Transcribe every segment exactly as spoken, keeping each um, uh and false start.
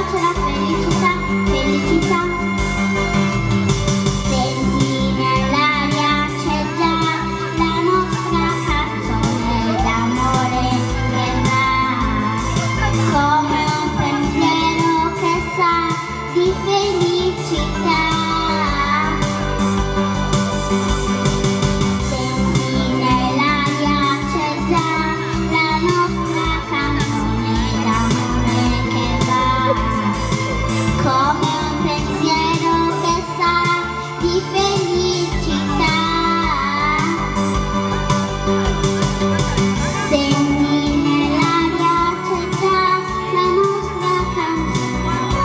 c'è la felicità, felicità. Senti nell'aria c'è già la nostra canzone d'amore che va come un pensiero che sa di felicità. Senti nell'aria c'è già la nostra canzone d'amore che va come un pensiero che sa di felicità. Senti nell'aria c'è già la nostra canzone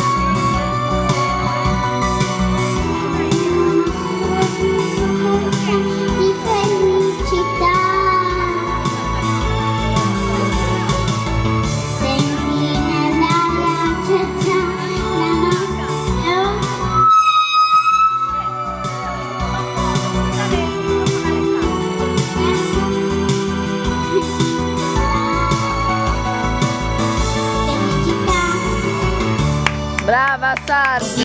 di felicità. Senti nell'aria c'è già la nostra. Brava Sara!